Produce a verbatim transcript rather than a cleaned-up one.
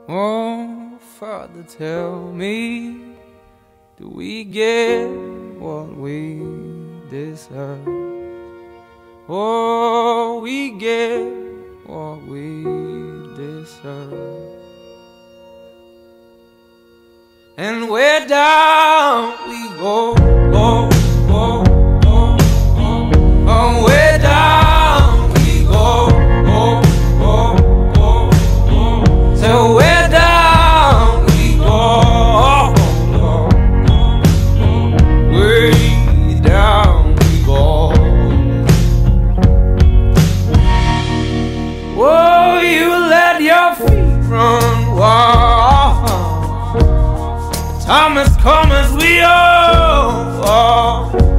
Oh, Father, tell me, do we get what we deserve? Oh, we get what we deserve. And where down we go, go, go, go, go. Oh, where down we go, go, go, go, go. So where down we go, go, go, go. Way down we go. Oh, you let your feet run wild. Time has come as we all, all